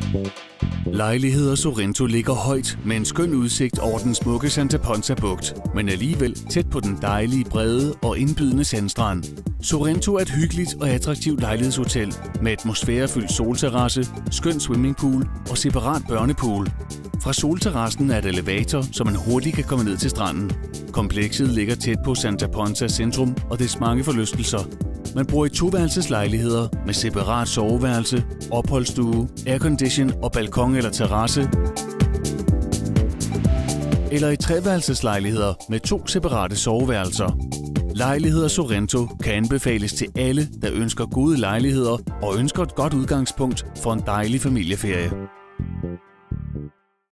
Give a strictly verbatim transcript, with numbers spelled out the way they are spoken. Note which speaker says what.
Speaker 1: Lejligheder Sorrento ligger højt med en skøn udsigt over den smukke Santa Ponsa bugt, men alligevel tæt på den dejlige, brede og indbydende sandstrand. Sorrento er et hyggeligt og attraktivt lejlighedshotel med atmosfærefyldt solterrasse, skøn swimmingpool og separat børnepool. Fra solterrassen er et elevator, så man hurtigt kan komme ned til stranden. Komplekset ligger tæt på Santa Ponsa centrum og dets mange forlystelser. Man bor i toværelseslejligheder med separat soveværelse, opholdsstue, aircondition og balkon eller terrasse, eller i treværelseslejligheder med to separate soveværelser. Lejligheder Sorrento kan anbefales til alle, der ønsker gode lejligheder og ønsker et godt udgangspunkt for en dejlig familieferie.